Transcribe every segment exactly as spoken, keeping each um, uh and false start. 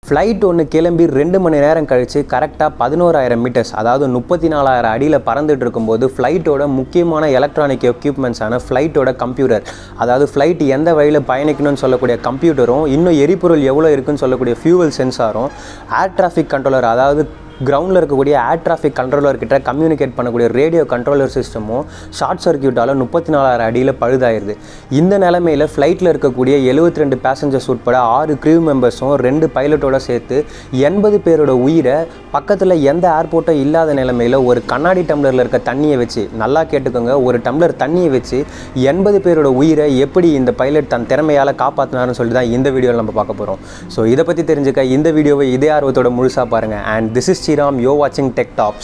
Flight ஒன்று கிளம்பி ரெண்டு மணி நேரம் கழித்து கரெக்டாக பதினோராயிரம் மீட்டர்ஸ் அதாவது முப்பத்தி நாலாயிரம் அடியில் பறந்துட்டு இருக்கும்போது ஃப்ளைட்டோட முக்கியமான எலக்ட்ரானிக் எக்யூப்மெண்ட்ஸான ஃப்ளைட்டோட கம்ப்யூட்டர், அதாவது ஃப்ளைட் எந்த வழியில் பயணிக்கணும்னு சொல்லக்கூடிய கம்ப்யூட்டரும், இன்னும் எரிபொருள் எவ்வளோ இருக்குன்னு சொல்லக்கூடிய ஃபியூவல் சென்சாரும், ஏர் டிராஃபிக் கண்ட்ரோலர் அதாவது கிரவுண்டில் இருக்கக்கூடிய ஏர் டிராஃபிக் கண்ட்ரோலர்கிட்ட கம்யூனிகேட் பண்ணக்கூடிய ரேடியோ கண்ட்ரோலர் சிஸ்டமும் ஷார்ட் சர்க்கியூட்டால் முப்பத்தி நாலாயிரம் அடியில் பழுதாயிருது. இந்த நிலைமையில் ஃப்ளைட்டில் இருக்கக்கூடிய எழுபத்தி ரெண்டு பேசஞ்சர்ஸ் உட்பட ஆறு க்ரூ மெம்பர்ஸும் ரெண்டு பைலட்டோட சேர்த்து எண்பது பேரோட உயிரை பக்கத்தில் எந்த ஏர்போர்ட்டும் இல்லாத நிலைமையில் ஒரு கண்ணாடி டம்ளரில் இருக்க தண்ணியை வச்சு, நல்லா கேட்டுக்கோங்க, ஒரு டம்ளர் தண்ணியை வச்சு எண்பது பேரோட உயிரை எப்படி இந்த பைலட் தன் திறமையால் காப்பாற்றினாருன்னு சொல்லி தான் இந்த வீடியோவில் நம்ம பார்க்க போகிறோம். ஸோ இதை பற்றி தெரிஞ்சுக்க இந்த வீடியோவை இதே ஆர்வத்தோட முழுசாக பாருங்கள். And this is Ram, you're watching Tech Tops.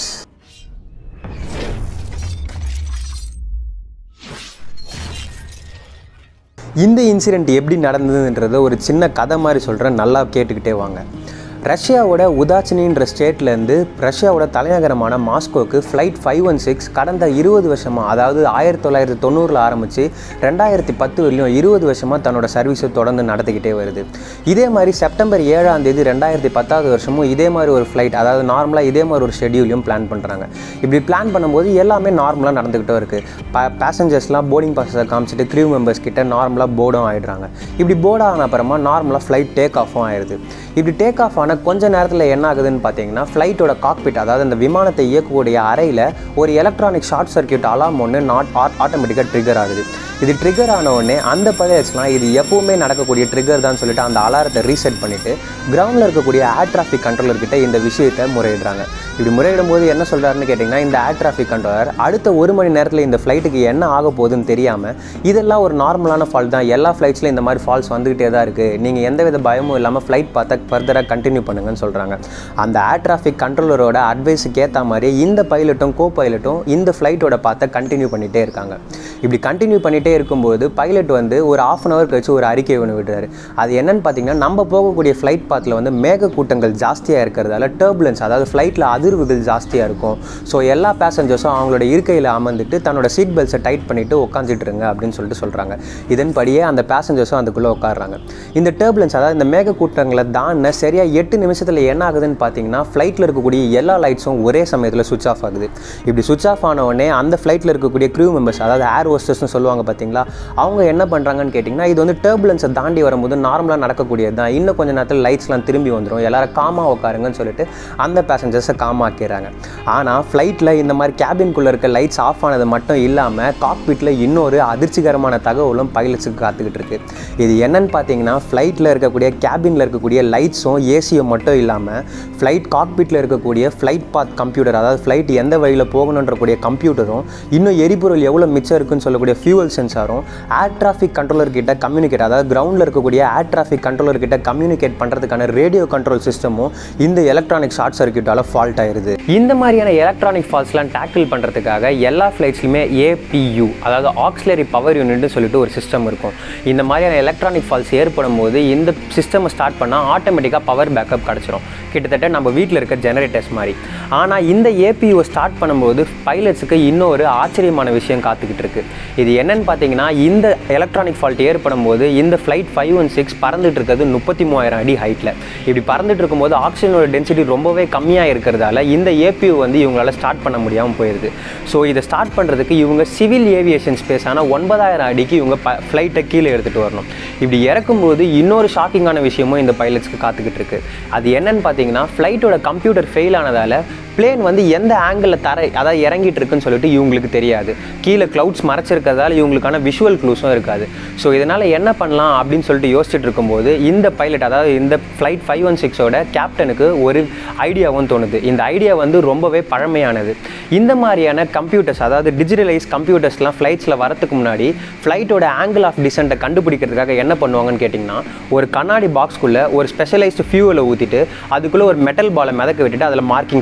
இந்த இன்சிடென்ட் எப்படி நடந்ததுன்றதை ஒரு சின்ன கதை மாதிரி சொல்கிறேன், நல்லா கேட்டுக்கிட்டே வாங்க. ரஷ்யாவோட உதாச்சினின்ற ஸ்டேட்லேருந்து ரஷ்யாவோட தலைநகரமான மாஸ்கோவுக்கு ஃப்ளைட் ஃபைவ் ஒன் சிக்ஸ் கடந்த இருபது வருஷமாக, அதாவது ஆயிரத்தி தொள்ளாயிரத்தி தொண்ணூறில் ஆரம்பித்து ரெண்டாயிரத்தி பத்து வரையும் இருபது வருஷமாக தன்னோட சர்வீஸை தொடர்ந்து நடத்திக்கிட்டே வருது. இதே மாதிரி செப்டம்பர் ஏழாம் தேதி ரெண்டாயிரத்தி பத்தாவது வருஷமும் இதே மாதிரி ஒரு ஃப்ளைட், அதாவது நார்மலாக இதே மாதிரி ஒரு ஷெடியூலையும் பிளான் பண்ணுறாங்க. இப்படி பிளான் பண்ணும்போது எல்லாமே நார்மலாக நடந்துக்கிட்டே இருக்குது. ப பேசஞ்சர்ஸ்லாம் போர்டிங் பாஸை காமிச்சிட்டு க்ரூ மெம்பர்ஸ் கிட்ட நார்மலாக போர்டும் ஆகிடுறாங்க. இப்படி போர்ட் ஆன அப்புறமா நார்மலாக ஃப்ளைட் டேக் ஆஃபும் ஆயிடுது. இப்படி டேக் ஆஃப் ஆன கொஞ்ச நேரத்தில் என்ன ஆகுதுன்னு பார்த்தீங்கன்னா, ஃப்ளைட்டோட காக்பிட், அதாவது அந்த விமானத்தை இயக்கக்கூடிய அறையில் ஒரு எலக்ட்ரானிக் ஷார்ட் சர்க்கியூட் அலார்ம் ஒன்று நாட் ஆட்டோமேட்டிக்காக ட்ரிகர் ஆகுது. இது ட்ரிகர் ஆன உடனே அந்த பைலட்ஸ்லாம் இது எப்போவுமே நடக்கக்கூடிய ட்ரிகர் தான் சொல்லிட்டு அந்த அலாரத்தை ரீசெட் பண்ணிவிட்டு கிரவுண்டில் இருக்கக்கூடிய ஏர் டிராஃபிக் கண்ட்ரோலர்கிட்ட இந்த விஷயத்தை முறையிடுறாங்க. இப்படி முறையிடும் போது என்ன சொல்கிறாருன்னு கேட்டிங்கன்னா, இந்த ஏர் டிராஃபிக் கண்ட்ரோலர் அடுத்த ஒரு மணி நேரத்தில் இந்த ஃப்ளைட்டுக்கு என்ன ஆக போகுதுன்னு தெரியாமல், இதெல்லாம் ஒரு நார்மலான ஃபால்ட் தான், எல்லா ஃப்ளைட்ஸ்லையும் இந்த மாதிரி ஃபால்ஸ் வந்துக்கிட்டே தான் இருக்குது, நீங்கள் எந்த வித பயமும் இல்லாமல் ஃப்ளைட் பார்த்தா ஃபர்தராக கண்டினியூ பண்ணுங்கன்னு சொல்கிறாங்க. அந்த ஏர் டிராஃபிக் கண்ட்ரோலரோட அட்வைஸுக்கு ஏற்ற மாதிரி இந்த பைலட்டும் கோ பைலட்டும் இந்த ஃப்ளைட்டோட பார்த்த கண்டினியூ பண்ணிகிட்டே இருக்காங்க. இப்படி கண்டினியூ பண்ணிகிட்டே இருக்கும்போது பைலட் வந்து ஒரு ஆஃப் அன் ஹவர் கழிச்சு ஒரு அறிக்கை ஒன்று விடுறாரு. அது என்னன்னு பார்த்தீங்கன்னா, நம்ம போகக்கூடிய ஃப்ளைட் பாத்தில் வந்து மேக கூட்டங்கள் ஜாஸ்தியாக இருக்கிறதால டர்புலன்ஸ், அதாவது ஃப்ளைட்டில் அதிர்வுகள் ஜாஸ்தியாக இருக்கும். ஸோ எல்லா பேசஞ்சர்ஸும் அவங்களோட இருக்கையில் அமர்ந்துட்டு தன்னோட சீட் பெல்ட்ஸை டைட் பண்ணிவிட்டு உட்காந்துட்டு இருங்க அப்படின்னு சொல்லிட்டு சொல்கிறாங்க. இதன்படியே அந்த பேசஞ்சர்ஸும் அதுக்குள்ளே உட்காடுறாங்க. இந்த டர்புலன்ஸ், அதாவது இந்த மேக கூட்டங்களை தாண்ட சரியாக எட்டு நிமிஷத்தில் என்ன ஆகுதுன்னு பார்த்தீங்கன்னா, ஃப்ளைட்டில் இருக்கக்கூடிய எல்லா லைட்ஸும் ஒரே சமயத்தில் சுவிச் ஆஃப் ஆகுது. இப்படி சுவிச் ஆஃப் ஆன உடனே அந்த ஃப்ளைட்டில் இருக்கக்கூடிய க்ரூ மெம்பர்ஸ், அதாவது ஏர் ஹோஸ்டர்ஸ்னு சொல்லுவாங்க பார்த்தீங்களா, அவங்க என்ன பண்ணுறாங்கன்னு கேட்டிங்கன்னா, இது வந்து டர்புலன்ஸை தாண்டி வரும்போது நார்மலாக நடக்கக்கூடியது தான், இன்னும் கொஞ்சம் நேரத்தில் லைட்ஸ்லாம் திரும்பி வந்துடும், எல்லாரும் காமாக உட்காருங்கன்னு சொல்லிட்டு அந்த பேசஞ்சர்ஸை காமாக்கிறாங்க. ஆனால் ஃப்ளைட்டில் இந்த மாதிரி கேபின்குள்ளே இருக்க லைட்ஸ் ஆஃப் ஆனது மட்டும் இல்லாமல் காக்பிட்டில் இன்னொரு அதிர்ச்சிகரமான தகவலும் பைலட்ஸுக்கு காத்துக்கிட்டு இருக்கு. இது என்னன்னு பார்த்தீங்கன்னா, ஃப்ளைட்டில் இருக்கக்கூடிய கேபினில் இருக்கக்கூடிய லைட்ஸும் ஏசியும் மட்டும் இல்லாமல் ஃப்ளைட் காக்பிட்டில் இருக்கக்கூடிய ஃப்ளைட் பாத் கம்ப்யூட்டர், அதாவது ஃப்ளைட் எந்த வழியில் போகணுன்றக்கூடிய கம்ப்யூட்டரும், இன்னும் எரிபொருள் எவ்வளோ மிச்சம் இருக்குன்னு சொல்லக்கூடிய ஃபியூவல் சென்சாரும், ஏர் டிராஃபிக் கண்ட்ரோலர் கிட்ட கம்யூனிகேட், அதாவது கிரவுண்டில் இருக்கக்கூடிய ஏர் டிராஃபிக் கண்ட்ரோலர் கிட்ட கம்யூனிகேட் பண்ணுறதுக்கான ரேடியோ கண்ட்ரோல் சிஸ்டமும் இந்த எலக்ட்ரானிக் ஷார்ட் சர்க்கியூட்டால் ஃபால்ட் ஆயிருது. இந்த மாதிரியான எலக்ட்ரானிக் ஃபால்ட்ஸ்லாம் டேக்கிள் பண்ணுறதுக்காக எல்லா ஃப்ளைட்ஸ்லையுமே ஏபியூ, அதாவது ஆக்சிலரி பவர் யூனிட்னு சொல்லிட்டு ஒரு சிஸ்டம் இருக்கும். இந்த மாதிரியான எலக்ட்ரானிக் ஃபால்ட்ஸ் ஏற்படும் போது இந்த சிஸ்டமை ஸ்டார்ட் பண்ணால் ஆட்டோமேட்டிக்காக பவர் பேக்கப் கிடச்சிரும், கிட்டத்தட்ட நம்ம வீட்டில் இருக்க ஜெனரேட்டர்ஸ் மாதிரி. ஆனால் இந்த ஏபியூ ஸ்டார்ட் பண்ணும்போது பைலட்ஸுக்கு இன்னொரு ஆச்சரியமான விஷயம் காத்துக்கிட்டு இருக்கு. இது என்னன்னு பார்த்தீங்கன்னா, இந்த எலக்ட்ரானிக் ஃபால்ட் ஏற்படும் போது இந்த ஃப்ளைட் ஃபைவ் ஒன் சிக்ஸ் பறந்துட்டு இருக்கிறது முப்பத்தி மூவாயிரம் அடி ஹைட்டில். இப்படி பறந்துட்டு இருக்கும்போது ஆக்சிஜனோட டென்சிட்டி ரொம்பவே கம்மியாக இருக்கிறதால இந்த ஏபியூ வந்து இவங்களால ஸ்டார்ட் பண்ண முடியாமல் போயிடுது. ஸோ இதை ஸ்டார்ட் பண்ணுறதுக்கு இவங்க சிவில் ஏவியேஷன் ஸ்பேஸான ஒன்பதாயிரம் அடிக்கு இவங்க ப ஃப்ளைட்டை கீழே எடுத்துகிட்டு வரணும். இப்படி இறக்கும்போது இன்னொரு ஷாக்கிங்கான விஷயமும் இந்த பைலட்ஸ்க்கு காத்துக்கிட்டு இருக்கு. அது என்னன்னு பார்த்தீங்கன்னா, ஃப்ளைட்டோட கம்ப்யூட்டர் ஃபெயில் ஆனதால் பிளேன் வந்து எந்த ஆங்கிளில் தர அதாவது இறங்கிட்டு இருக்குன்னு சொல்லிட்டு இவங்களுக்கு தெரியாது. கீழே க்ளவுட்ஸ் மறைச்சிருக்கிறதால இவங்களுக்கான விஷுவல் க்ளூஸும் இருக்காது. ஸோ இதனால் என்ன பண்ணலாம் அப்படின்னு சொல்லிட்டு யோசிச்சுட்டு இருக்கும்போது இந்த பைலட், அதாவது இந்த ஃப்ளைட் ஃபைவ் ஒன் சிக்ஸோட கேப்டனுக்கு ஒரு ஐடியாவும் தோணுது. இந்த ஐடியா வந்து ரொம்பவே பழமையானது. இந்த மாதிரியான கம்ப்யூட்டர்ஸ், அதாவது டிஜிட்டலைஸ் கம்ப்யூட்டர்ஸ்லாம் ஃப்ளைட்ஸில் வரத்துக்கு முன்னாடி ஃப்ளைட்டோட ஆங்கிள் ஆஃப் டிசென்ட்டை கண்டுபிடிக்கிறதுக்காக என்ன பண்ணுவாங்கன்னு கேட்டிங்கன்னா, ஒரு கண்ணாடி பாக்ஸ்க்குள்ளே ஒரு ஸ்பெஷலைஸ்டு ஃபியூவலை ஊற்றிட்டு அதுக்குள்ளே ஒரு மெட்டல் பாலை மிதக்க விட்டுட்டு அதில் மார்க்கிங்ஸ் போட்டுருவாங்க.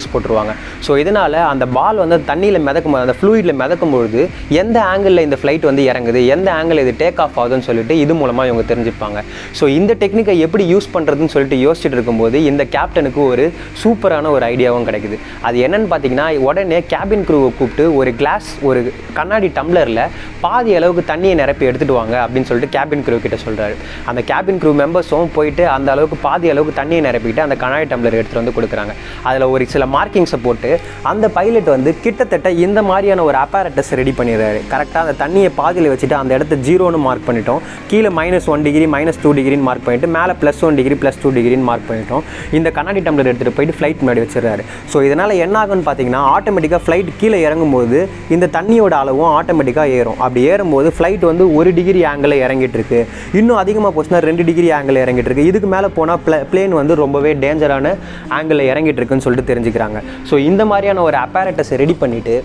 வச்சுருப்பாங்க. ஸோ இதனால் அந்த பால் வந்து தண்ணியில் மிதக்கும் போது அந்த ஃப்ளூயிடில் மிதக்கும் பொழுது எந்த ஆங்கிளில் இந்த ஃப்ளைட் வந்து இறங்குது, எந்த ஆங்கிள் இது டேக் ஆஃப் ஆகுதுன்னு சொல்லிட்டு இது மூலமாக இவங்க தெரிஞ்சுப்பாங்க. ஸோ இந்த டெக்னிக்கை எப்படி யூஸ் பண்ணுறதுன்னு சொல்லிட்டு யோசிச்சுட்டு இருக்கும்போது இந்த கேப்டனுக்கு ஒரு சூப்பரான ஒரு ஐடியாவும் கிடைக்குது. அது என்னன்னு பார்த்தீங்கன்னா, உடனே கேபின் க்ரூவை கூப்பிட்டு ஒரு கிளாஸ் ஒரு கண்ணாடி டம்ளரில் பாதி அளவுக்கு தண்ணியை நிரப்பி எடுத்துகிட்டு வாங்க அப்படின்னு சொல்லிட்டு கேபின் க்ரூ கிட்ட சொல்கிறாரு. அந்த கேபின் க்ரூ மெம்பர்ஸும் போயிட்டு அந்த அளவுக்கு பாதி அளவுக்கு தண்ணியை நிரப்பிட்டு அந்த கண்ணாடி டம்ளர் எடுத்துகிட்டு வந்து கொடுக்குறாங்க. அதில் ஒரு சில மார்க்கிங்ஸை போட்டு அந்த பைலட் வந்து கிட்டத்தட்ட இந்த மாதிரியான ஒரு அப்பாரட்டஸ் ரெடி பண்ணிடுறாரு. கரெக்டாக அந்த தண்ணியை பாதியில் வச்சுட்டு அந்த இடத்த ஜீரோன்னு மார்க் பண்ணிட்டோம், கீழே minus one degree minus two டிகிரின்னு மார்க் பண்ணிவிட்டு மேலே plus one degree plus two டிகிரின்னு மார்க் பண்ணிட்டோம். இந்த கண்ணாடி டம்ளர் எடுத்துகிட்டு போயிட்டு ஃப்ளைட் முன்னாடி வச்சிடறாரு. ஸோ இதனால் என்ன ஆகுன்னு பார்த்தீங்கன்னா, ஆட்டோமேட்டிக்காக ஃப்ளைட் கீழே இறங்கும்போது இந்த தண்ணியோட அளவும் ஆட்டோமேட்டிக்காக ஏறும். அப்படி ஏறும்போது ஃப்ளைட் வந்து ஒரு டிகிரி ஆங்கிளில் இறங்கிட்டு இருக்கு, இன்னும் அதிகமாக போச்சுன்னா ரெண்டு டிகிரி ஆங்கிளில் இறங்கிட்டு இருக்கு, இதுக்கு மேலே போனால் ப்ளே பிளேன் வந்து ரொம்பவே டேஞ்சரான ஆங்கிளில் இறங்கிட்டு இருக்குன்னு சொல்லிட்டு தெரிஞ்சுக்கிறாங்க. ஸோ இந்த மாதிரியான ஒரு அப்பாரட்டஸை ரெடி பண்ணிவிட்டு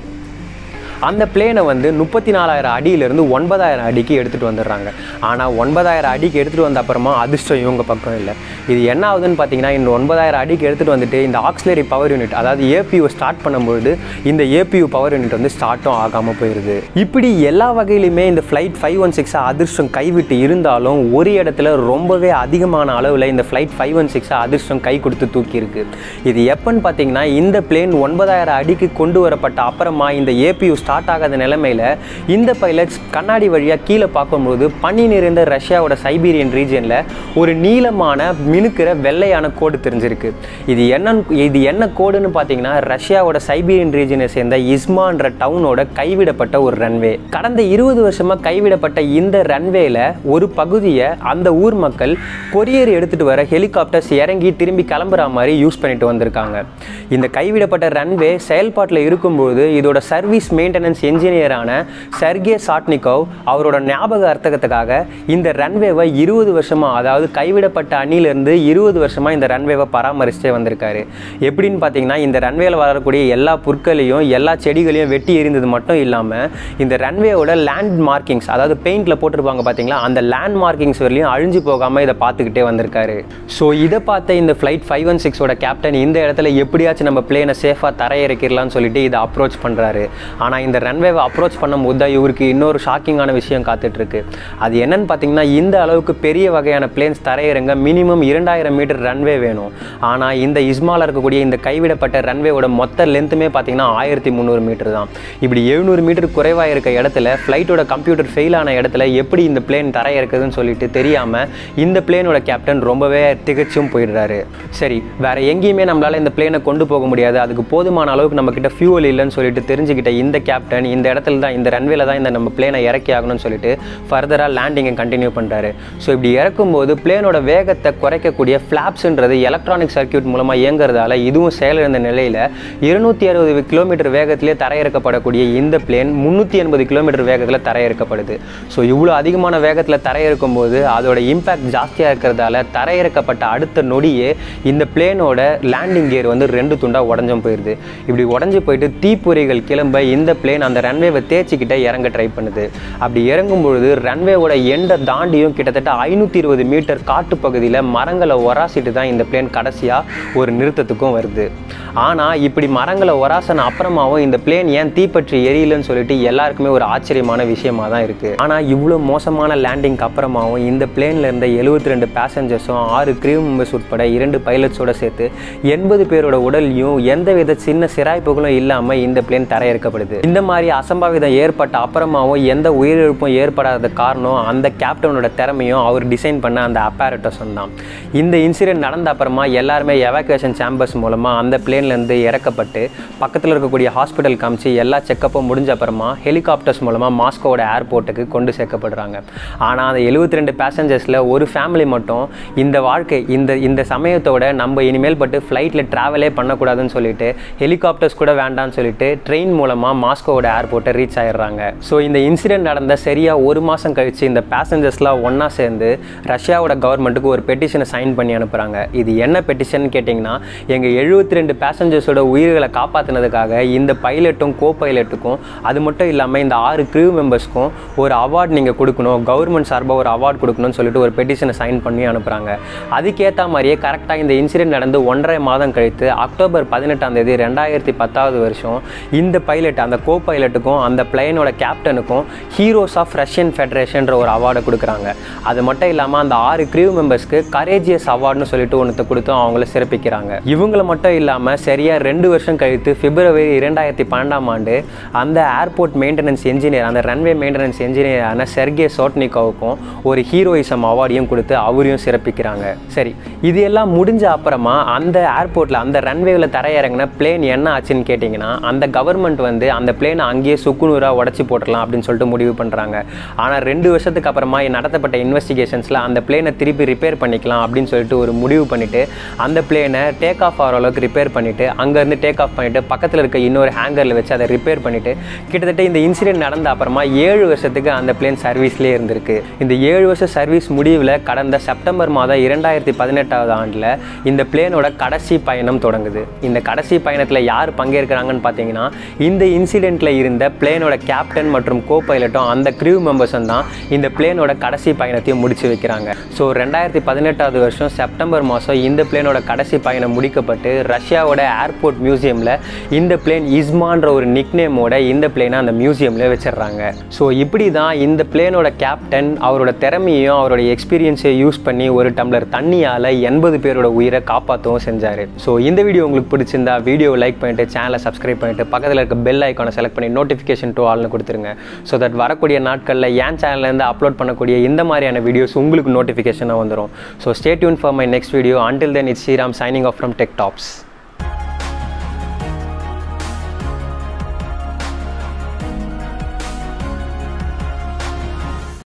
அந்த பிளேனை வந்து முப்பத்தி நாலாயிரம் அடியிலிருந்து ஒன்பதாயிரம் அடிக்கு எடுத்துகிட்டு வந்துடுறாங்க. ஆனால் ஒன்பதாயிரம் அடிக்கு எடுத்துகிட்டு வந்த அப்புறமா அதிர்ஷ்டம் இவங்க பக்கம் இல்லை. இது என்ன ஆகுதுன்னு பார்த்தீங்கன்னா, இந்த ஒன்பதாயிரம் அடிக்கு எடுத்துகிட்டு வந்துட்டு இந்த ஆக்சிலரி பவர் யூனிட் அதாவது ஏபியூ ஸ்டார்ட் பண்ணும்போது இந்த ஏபியூ பவர் யூனிட் வந்து ஸ்டார்ட்டும் ஆகாமல் போயிடுது. இப்படி எல்லா வகையிலுமே இந்த ஃப்ளைட் ஃபைவ் ஒன் சிக்ஸை அதிர்ஷ்டம் கைவிட்டு இருந்தாலும் ஒரு இடத்துல ரொம்பவே அதிகமான அளவில் இந்த ஃப்ளைட் ஃபைவ் ஒன் சிக்ஸை அதிர்ஷ்டம் கை கொடுத்து தூக்கியிருக்கு. இது எப்போன்னு பார்த்தீங்கன்னா, இந்த பிளேன் ஒன்பதாயிரம் அடிக்கு கொண்டு வரப்பட்ட அப்புறமா இந்த ஏபியூ ஸ்டார்ட் ஆகாத நிலைமையில் இந்த பைலட்ஸ் கண்ணாடி வழியாக கீழே பார்க்கும்போது பனி நிறைந்த ரஷ்யாவோட சைபீரியன் ரீஜனில் ஒரு நீளமான மினுக்கிற வெள்ளையான கோடு தெரிஞ்சிருக்கு. இது என்ன இது என்ன கோடுன்னு பார்த்தீங்கன்னா, ரஷ்யாவோட சைபீரியன் ரீஜனை சேர்ந்த இஸ்மான்ற டவுனோட கைவிடப்பட்ட ஒரு ரன்வே. கடந்த இருபது வருஷமாக கைவிடப்பட்ட இந்த ரன்வேல ஒரு பகுதியை அந்த ஊர் மக்கள் கொரியர் எடுத்துகிட்டு வர ஹெலிகாப்டர்ஸ் இறங்கி திரும்பி கிளம்புற மாதிரி யூஸ் பண்ணிட்டு வந்திருக்காங்க. இந்த கைவிடப்பட்ட ரன்வே செயல்பாட்டில் இருக்கும்போது இதோட சர்வீஸ் மெயின்டெனன்ஸ் என்ஜினியரான சர்கே சாட்னிகோவ் அவரோட ஞாபக அர்த்தகத்துக்காக இந்த ரன்வேவை இருபது வருஷமாக அதாவது கைவிடப்பட்ட அணிலிருந்து இருபது வருஷமாக இந்த ரன்வேவை பராமரிச்சே வந்திருக்காரு. எப்படின்னு பார்த்தீங்கன்னா, இந்த ரன்வேல வரக்கூடிய எல்லா புற்களையும் எல்லா செடிகளையும் வெட்டி எறிந்தது மட்டும் இல்லாமல் இந்த ரன்வேவோட லேண்ட் மார்க்கிங்ஸ் அதாவது பெயிண்டில் போட்டிருப்பாங்க பார்த்தீங்களா, அந்த லேண்ட் மார்க்கிங்ஸ் வரலையும் அழிஞ்சு போகாமல் இதை பார்த்துக்கிட்டே வந்திருக்காரு. ஸோ இதை பார்த்த இந்த ஃப்ளைட் ஃபைவ் ஒன் சிக்ஸோட கேப்டன் இந்த இடத்துல எப்படியாச்சும் நம்ம பிளேனை சேஃபாக தரையிறக்கிடலாம்னு சொல்லிட்டு இதை அப்ரோச் பண்ணுறாரு. ஆனால் இந்த ரன்வேவை அப்ரோச் பண்ணும்போது தான் இவருக்கு இன்னொரு ஷாக்கிங்கான விஷயம் காத்துட்ருக்கு. அது என்னன்னு பார்த்தீங்கன்னா, இந்த அளவுக்கு பெரிய வகையான பிளேன்ஸ் தரையிறங்க மினிமம் இரண்டாயிரம் மீட்டர் ரன்வே வேணும். ஆனால் இந்த இஸ்மாவில் இருக்கக்கூடிய இந்த கைவிடப்பட்ட ரன்வேவோட மொத்த லென்த்துமே பார்த்தீங்கன்னா ஆயிரத்தி முந்நூறு மீட்டர் தான். இப்படி எழுநூறு மீட்டர் குறைவாக இருக்க இடத்துல ஃப்ளைட்டோட கம்ப்யூட்டர் ஃபெயில் ஆன இடத்துல எப்படி இந்த பிளேன் தரையிறக்குதுன்னு சொல்லிட்டு தெரியாமல் இந்த பிளேனோட கேப்டன் ரொம்பவே திகச்சும் போயிடுறாரு. சரி, வேற எங்கேயுமே நம்மளால் இந்த பிளேனை கொண்டு போக முடியாது, அதுக்கு போதுமான அளவுக்கு நம்ம கிட்ட ஃபியூவல் இல்லைன்னு சொல்லிட்டு தெரிஞ்சுக்கிட்ட இந்த கேப்டன் இந்த இடத்துல தான் இந்த ரன்வேல தான் இந்த நம்ம பிளேனை இறக்கி ஆகணும்னு சொல்லிட்டு ஃபர்தராக லேண்டிங்கை கண்டினியூ பண்ணுறாரு. ஸோ இப்படி இறக்கும்போது பிளேனோட வேகத்தை குறைக்கக்கூடிய ஃப்ளாப்ஸ்ன்றது எலக்ட்ரானிக் சர்க்கியூட் மூலமாக இயங்குறதால இதுவும் செயலிழந்த நிலையில் இருநூத்தி அறுபது கிலோமீட்டர் வேகத்திலே தரையிறக்கப்படக்கூடிய இந்த பிளேன் முந்நூற்றி எண்பது கிலோமீட்டர் வேகத்தில் தரையிறக்கப்படுது. ஸோ இவ்வளோ அதிகமான வேகத்தில் தரையிறக்கும் போது அதோட இம்பேக்ட் ஜாஸ்தியாக இருக்கிறதால தரையிறக்கப்பட்ட அடுத்த நொடியே இந்த பிளேனோட லேண்டிங் கியர் வந்து ரெண்டு துண்டாக உடஞ்சும் போயிடுது. இப்படி உடஞ்சி போயிட்டு தீப்பொறிகள் கிளம்ப இந்த பிளேன் அந்த ரன்வேவை தேய்ச்சிக்கிட்டே இறங்க ட்ரை பண்ணுது. அப்படி இறங்கும்பொழுது ரன்வேவோட எண்டை தாண்டியும் கிட்டத்தட்ட ஐநூற்றி இருபது மீட்டர் காட்டு பகுதியில் மரங்களை ஒராசிட்டு தான் இந்த பிளேன் கடைசியாக ஒரு நிறுத்தத்துக்கும் வருது. ஆனால் இப்படி மரங்களை ஒராசன அப்புறமாவும் இந்த பிளேன் ஏன் தீப்பற்றி எரியலன்னு சொல்லிட்டு எல்லாருக்குமே ஒரு ஆச்சரியமான விஷயமா தான் இருக்குது. ஆனால் இவ்வளோ மோசமான லேண்டிங்க்கு அப்புறமாவும் இந்த பிளேனில் இருந்த எழுபத்தி ரெண்டு பேசஞ்சர்ஸும் ஆறு க்ரீவ் மெம்பர்ஸ் உட்பட இரண்டு பைலட்ஸோட சேர்த்து எண்பது பேரோட உடல்லையும் எந்தவித சின்ன சிராய்ப்புகளும் இல்லாமல் இந்த பிளேன் தரையிறக்கப்படுது. இந்த மாதிரி அசம்பாவிதம் ஏற்பட்ட அப்புறமாவும் எந்த உயிரிழப்பும் ஏற்படாத காரணம் அந்த கேப்டனோட திறமையும் அவர் டிசைன் பண்ண அந்த அப்பாரட்டஸும் தான். இந்த இன்சிடென்ட் நடந்த அப்புறமா எல்லாருமே எவாக்குவேஷன் சேம்பர்ஸ் மூலமாக அந்த பிளேன்லேருந்து இறக்கப்பட்டு பக்கத்தில் இருக்கக்கூடிய ஹாஸ்பிட்டல் காமிச்சு எல்லா செக்கப்பும் முடிஞ்ச அப்புறமா ஹெலிகாப்டர்ஸ் மூலமாக மாஸ்கோவோட ஏர்போர்ட்டுக்கு கொண்டு சேர்க்கப்படுறாங்க. ஆனால் அந்த எழுபத்தி ரெண்டு பேசஞ்சர்ஸில் ஒரு ஃபேமிலி மட்டும் இந்த வாழ்க்கை இந்த இந்த சமயத்தோட நம்ம இனிமேல் பட்டு ஃப்ளைட்டில் ட்ராவலே பண்ணக்கூடாதுன்னு சொல்லிட்டு ஹெலிகாப்டர்ஸ் கூட வேண்டான்னு சொல்லிட்டு ட்ரெயின் மூலமாக மாஸ்கோவோட ஏர்போர்ட்டை ரீச் ஆயிடுறாங்க. ஸோ இந்த இன்சிடென்ட் நடந்த சரியாக ஒரு மாதம் கழித்து இந்த பேசஞ்சர்ஸ்லாம் ஒன்றா சேர்ந்து ரஷ்யாவோட கவர்மெண்ட்டுக்கு ஒரு பெட்டிஷனை சைன் பண்ணி அனுப்புகிறாங்க. இது என்ன பெட்டிஷன் கேட்டிங்கன்னா, எங்கள் எழுபத்தி ரெண்டு பேசஞ்சர்ஸோட உயிர்களை காப்பாற்றினதுக்காக இந்த பைலட்டும் கோ பைலட்டுக்கும் அது மட்டும் இல்லாமல் இந்த ஆறு க்ரூ மெம்பர்ஸ்க்கும் ஒரு அவார்டு நீங்கள் கொடுக்கணும், கவர்மெண்ட் சார்பாக ஒரு அவார்டு கொடுக்கணும்னு சொல்லிட்டு ஒரு பெட்டிஷனை சைன் பண்ணி அனுப்புகிறாங்க. அதுக்கேற்ற மாதிரியே கரெக்டாக இந்த இன்சிடென்ட் நடந்து ஒன்றரை மாதம் கழித்து அக்டோபர் பதினெட்டாம் தேதி ரெண்டாயிரத்தி பத்தாவது வருஷம் இந்த பைலட் அந்த கோ பைலட்டுக்கும் அந்த பிளேனோட கேப்டனுக்கும் ஹீரோஸ் ஆஃப் ரஷ்யன் ஃபெடரேஷன்ற ஒரு அவார்டை கொடுக்குறாங்க. அது மட்டும் இல்லாமல் அந்த ஆறு க்ரூ மெம்பர்ஸ்க்கு கரேஜியஸ் அவார்டுன்னு சொல்லிட்டு ஒன்றத்தை கொடுத்தும் அவங்கள சிறப்பிக்கிறாங்க. இவங்கள மட்டும் இல்லாமல் சரியாக ரெண்டு வருஷம் கழித்து பிப்ரவரி இரண்டாயிரத்தி பன்னெண்டாம் ஆண்டு அந்த ஏர்போர்ட் மெயின்டெனன்ஸ் என்ஜினியர் அந்த ரன்வே மெயின்டெனன்ஸ் என்ஜினியரான செர்கே சோட்னிகோவுக்கும் ஒரு ஹீரோயிசம் அவார்டையும் கொடுத்து அவரையும் சிறப்பிக்கிறாங்க. சரி, இது எல்லாம் முடிஞ்ச அப்புறமா அந்த ஏர்போர்ட்டில் அந்த ரன்வேவில் தரையிறங்கின பிளேன் என்ன ஆச்சுன்னு கேட்டிங்கன்னா, அந்த கவர்மெண்ட் வந்து அந்த பிளேனை அங்கேயே சுக்குநூறாக உடச்சி போட்டுடலாம் அப்படின்னு சொல்லிட்டு முடிவு பண்ணுறாங்க. ஆனால் ரெண்டு வருஷத்துக்கு அப்புறமா நடத்தப்பட்ட இன்வெஸ்டிகேஷன்ஸில் அந்த பிளேனை திருப்பி ரிப்பேர் பண்ணிக்கலாம் அப்படின்னு சொல்லிட்டு ஒரு முடிவு பண்ணிவிட்டு அந்த பிளேனை டேக் ஆஃப் ஆகிற அளவுக்கு ரிப்பேர் பண்ணிவிட்டு அங்கேருந்து டேக் ஆஃப் பண்ணிவிட்டு பக்கத்தில் இருக்க இன்னொரு ஹேங்கரில் வச்சு அதை ரிப்பேர் பண்ணிவிட்டு கிட்டத்தட்ட இந்த இன்சிடென்ட் நடந்த அப்புறமா ஏழு வருஷத்துக்கு அந்த பிளேன் சர்வீஸ்லேயே இருந்திருக்கு. இந்த ஏழு வருஷம் சர்வீஸ் முடிவில் கடந்த செப்டம்பர் மாதம் இரண்டாயிரத்தி பதினெட்டாவது ஆண்டில் இந்த பிளேனோட கடைசி பயணம் தொடங்குது. இந்த கடைசி பயணத்தில் யார் பங்கேற்கிறாங்கன்னு பார்த்தீங்கன்னா, இந்த இன்சிடெண்ட்டில் இருந்த பிளேனோட கேப்டன் மற்றும் கோ பைலட்டும் அந்த க்ரூ மெம்பர்ஸும் தான் இந்த பிளேனோட கடைசி பயணத்தையும் முடிச்சு வைக்கிறாங்க. ஸோ ரெண்டாயிரத்தி பதினெட்டாவது வருஷம் செப்டம்பர் மாதம் இந்த பிளேனோட கடைசி பயணம் முடிக்கப்பட்டு ரஷ்யாவோட ஏர்போர்ட் மியூசியமில் இந்த பிளேன் இஸ்மான்ற ஒரு நிக்நேமோட இந்த பிளேனை அந்த மியூசியமில் வச்சிடுறாங்க. ஸோ இப்படி தான் இந்த பிளேனோட கேப்டன் அவரோட திறமையும் அவரோட எக்ஸ்பீரியன்ஸை யூஸ் பண்ணி ஒரு டம்ளர் தண்ணியால் எண்பது பேரோட உயிரை காப்பாற்றவும் செஞ்சார். ஸோ இந்த வீடியோ உங்களுக்கு பிடிச்சிருந்தா வீடியோ லைக் பண்ணிட்டு சேனலை சப்ஸ்கிரைப் பண்ணிட்டு பக்கத்தில் இருக்க பெல் ஐக்கானை செலக்ட் பண்ணி நோட்டிஃபிகேஷன் டு ஆல்னு கொடுத்துருங்க. ஸோ தட் வரக்கூடிய நாட்களில் என் சேனல்லேருந்து அப்லோட் பண்ணக்கூடிய இந்த மாதிரியான வீடியோஸ் உங்களுக்கு நோட்டிஃபிகேஷனாக வந்துடும். So stay tuned for my next video. Until then it's Sriram signing off from Tech tops.